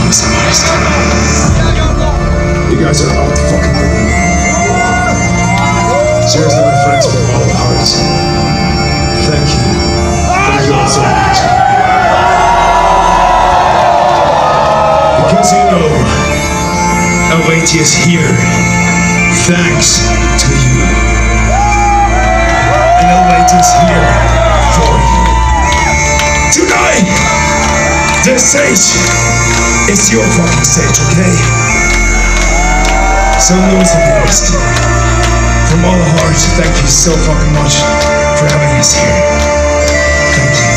mesmerized. You guys are out the fucking window. Cheers to my friends from all hearts. Thank you. Thank you all so much. Because you know, LAT is here thanks to you. And LAT is here for you. Tonight, this stage is your fucking stage, okay? So Louis and Ernest, from all the heart, thank you so fucking much for having us here. Thank you.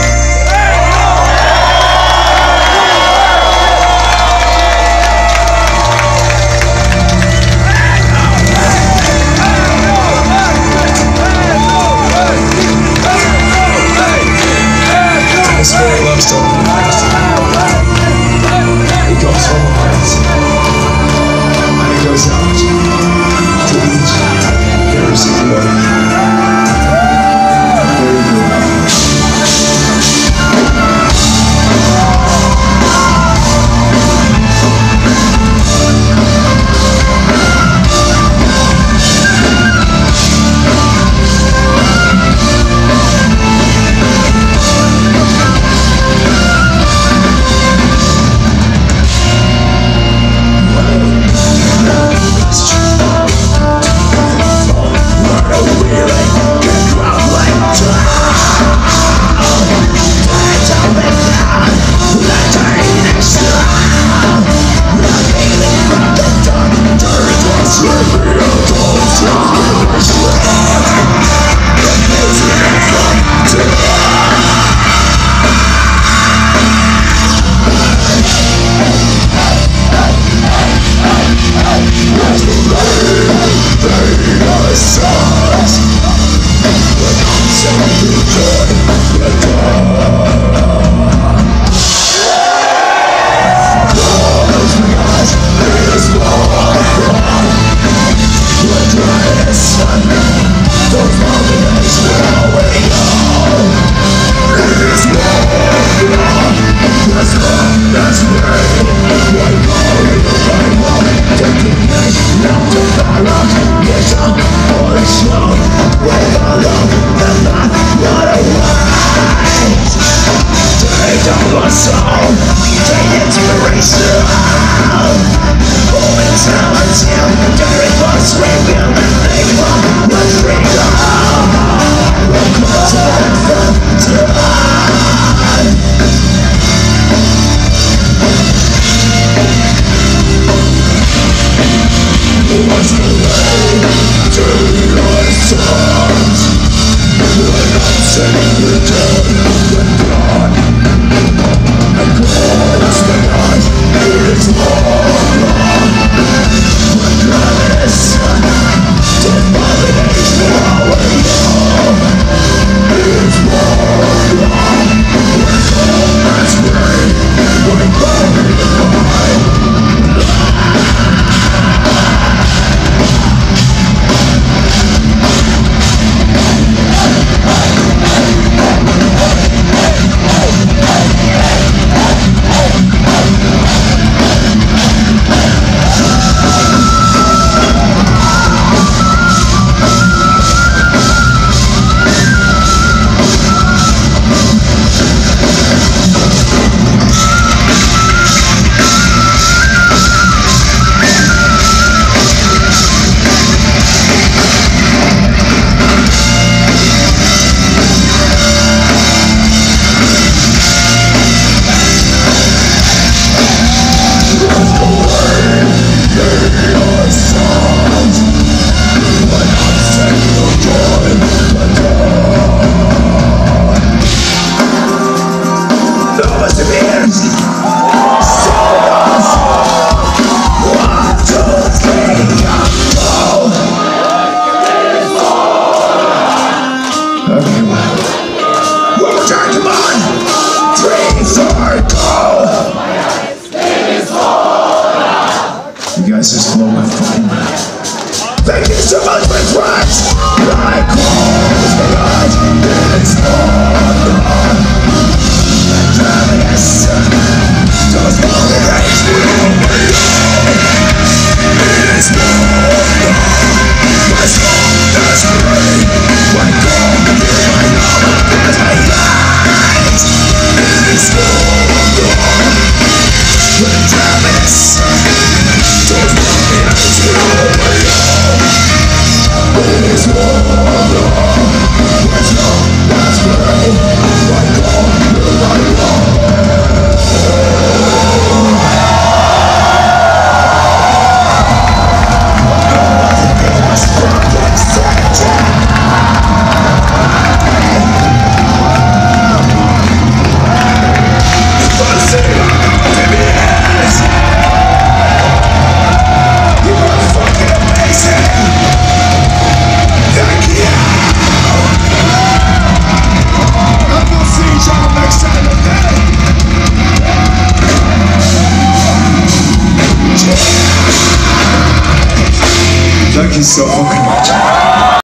This very love story. It goes from our hearts. And it goes out to each very single one of you. Very good. Thank you so fucking much.